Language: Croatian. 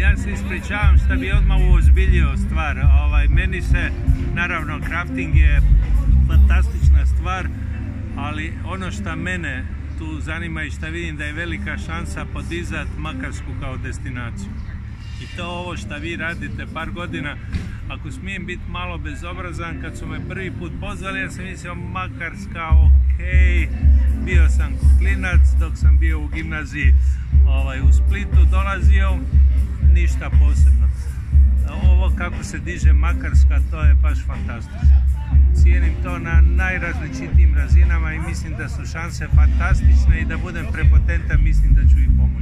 ja se ispričavam što bi odmah uozbiljio stvar. Meni se, naravno, crafting je fantastična stvar, ali ono što mene tu zanima i što vidim da je velika šansa podizati Makarsku kao destinaciju. I to ovo što vi radite par godina, ako smijem biti malo bezobrazan, kad su me prvi put pozvali, ja sam mislio Makarska, ok, bio sam klinac dok sam bio u gimnaziji u Splitu, dolazio, ništa posebno. Ovo kako se diže Makarska, to je baš fantastično. Cijenim to na najrazličitijim razinama i mislim da su šanse fantastične i da budem prepotentan, mislim da ću i pomoći.